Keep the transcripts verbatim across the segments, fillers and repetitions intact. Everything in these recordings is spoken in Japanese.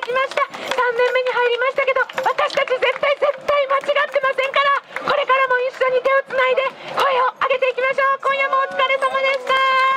きました。さんねんめに入りましたけど、私たち絶対絶対間違ってませんから、これからも一緒に手をつないで声を上げていきましょう。今夜もお疲れ様でした。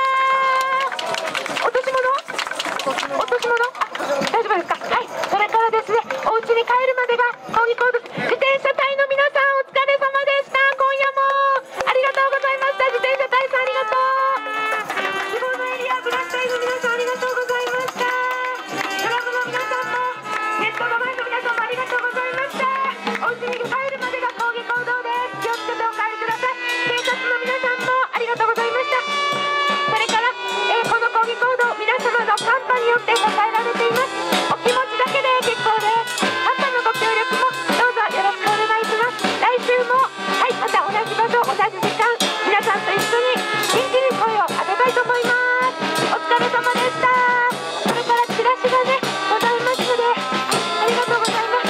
落とし物落とし物大丈夫ですか？はい。それからですね、お家に帰るまでが抗議行動。自転車隊の皆さんお疲れ様でした。今夜もありがとうございました。自転車隊さんありがとう。希望のエリアブラック隊の皆さんありがとうございました。ドラムの皆さんもネットの前の皆さんもありがとうございました。お家に帰るまでが抗議行動です。気をつけてお帰りください。警察の皆さんもありがとうございました。それから、えー、この抗議行動皆様のカンパによって支えられています。お気持ちだけで結構です。カンパのご協力もどうぞよろしくお願いします。来週もはいまた同じ場所同じ時間皆さんと一緒に元気に声を上げたいと思います。お疲れ様でした。それからチラシがねございますので、ありがとうございます。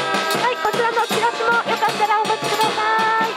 はい、こちらのチラシもよかったらお持ちください。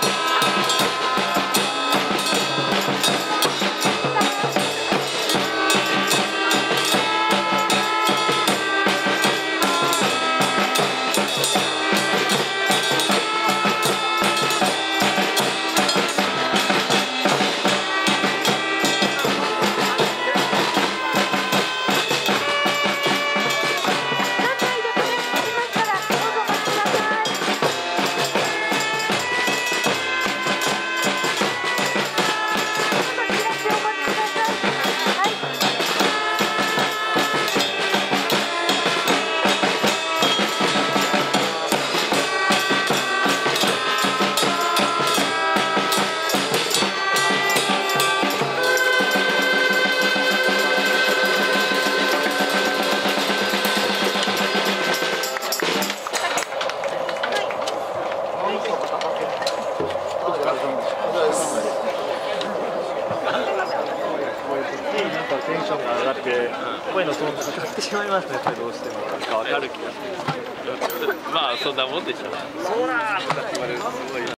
テンションが上がって声のトーンが上がってしまいますね。どうしてもなんか分かる気がする。 まあそんなもんでしょ。 そうだーとかって言われるとすごい。